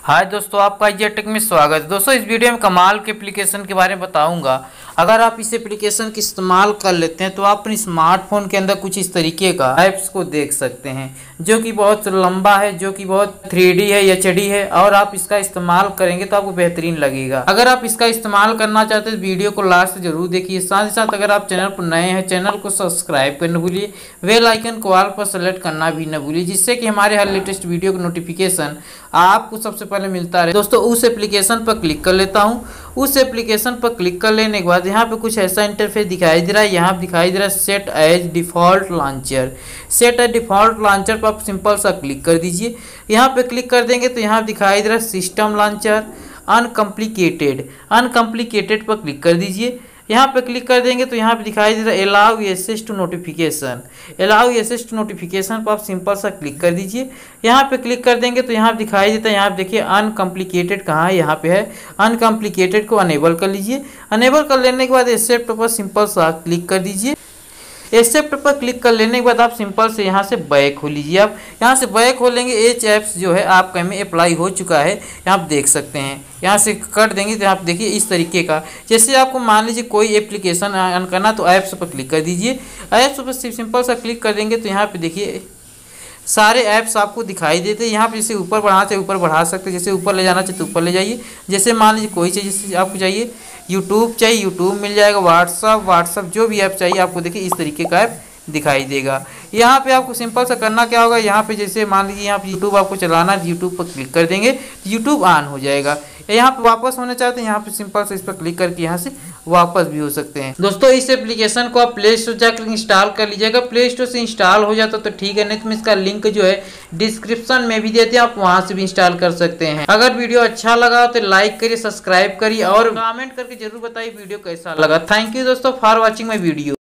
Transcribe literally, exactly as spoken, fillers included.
हाय दोस्तों, आपका I take में स्वागत है। दोस्तों, इस वीडियो में कमाल के एप्लीकेशन के बारे में बताऊंगा। अगर आप इस एप्लीकेशन की इस्तेमाल कर लेते हैं तो आप अपने स्मार्टफोन के अंदर कुछ इस तरीके का ऐप्स को देख सकते हैं, जो कि बहुत लंबा है, जो कि बहुत थ्री डी है, एच डी है, और आप इसका इस्तेमाल करेंगे तो आपको बेहतरीन लगेगा। अगर आप इसका इस्तेमाल करना चाहते हैं तो वीडियो को लास्ट से जरूर देखिए। साथ ही साथ अगर आप चैनल पर नए हैं, चैनल को सब्सक्राइब करना भूलिए, बेल आइकन को ऑल पर सेलेक्ट करना भी न भूलिए, जिससे कि हमारे हर लेटेस्ट वीडियो का नोटिफिकेशन आपको सबसे पहले मिलता रहे। दोस्तों, उस एप्लीकेशन पर क्लिक कर लेता हूं। उस एप्लीकेशन पर क्लिक कर लेने के बाद यहाँ पे कुछ ऐसा इंटरफेस दिखाई दे रहा है। यहाँ पे दिखाई दे रहा है set as default launcher. Set as default launcher पर आप सिंपल सा क्लिक कर दीजिए। यहाँ पे क्लिक कर देंगे तो यहाँ दिखाई दे रहा है सिस्टम लॉन्चर अनकम्प्लिकेटेड। अनकम्प्लिकेटेड पर क्लिक कर दीजिए। यहाँ पे क्लिक कर देंगे तो यहाँ पे दिखाई दे रहा है allow access to notification. Allow access to notification पर आप सिंपल सा क्लिक कर दीजिए। यहाँ पे क्लिक कर देंगे तो यहाँ पे दिखाई देता है, यहाँ पे देखिए अनकम्प्लिकेटेड कहाँ है, यहाँ पे है। अनकम्प्लिकेटेड को अनेबल कर लीजिए। अनेबल कर लेने के बाद एक्सेप्ट पर सिंपल सा क्लिक कर दीजिए। एक्सेप्ट पर क्लिक कर लेने के बाद आप सिंपल से यहाँ से बैक हो लीजिए। आप यहाँ से बैक हो लेंगे, एच एप्स जो है आपका में अप्लाई हो चुका है, यहाँ आप देख सकते हैं। यहाँ से कर देंगे तो आप देखिए इस तरीके का, जैसे आपको मान लीजिए कोई एप्लीकेशन ऑन करना तो ऐप्स पर क्लिक कर दीजिए। ऐप्स पर सिंपल सा क्लिक कर देंगे तो यहाँ पे देखिए सारे ऐप्स आपको दिखाई देते हैं। यहाँ पे जैसे ऊपर बढ़ाना चाहिए ऊपर बढ़ा सकते हैं, जैसे ऊपर ले जाना चाहिए तो ऊपर ले जाइए। जैसे मान लीजिए कोई चीज़ जैसे आपको चाहिए, यूट्यूब चाहिए यूट्यूब मिल जाएगा, व्हाट्सअप व्हाट्सअप जो भी ऐप चाहिए आपको देखिए इस तरीके का ऐप दिखाई देगा। यहाँ पे आपको सिंपल सा करना क्या होगा, यहाँ पे जैसे मान लीजिए यहाँ पे यूट्यूब आपको चलाना है, यूट्यूब पर क्लिक कर देंगे तो यूट्यूब ऑन हो जाएगा। यहाँ पे वापस होना चाहते हैं, यहाँ पे सिंपल से इस पर क्लिक करके यहाँ से वापस भी हो सकते हैं। दोस्तों, इस एप्लीकेशन को आप प्ले स्टोर जाकर इंस्टॉल कर लीजिएगा। प्ले स्टोर से इंस्टॉल हो जाता तो ठीक है, नहीं तो मैं इसका लिंक जो है डिस्क्रिप्शन में भी देते हैं, आप वहां से भी इंस्टॉल कर सकते हैं। अगर वीडियो अच्छा लगा तो लाइक करिए, सब्सक्राइब करिए और कमेंट करके जरूर बताइए वीडियो कैसा लगा। थैंक यू दोस्तों फॉर वॉचिंग माई वीडियो।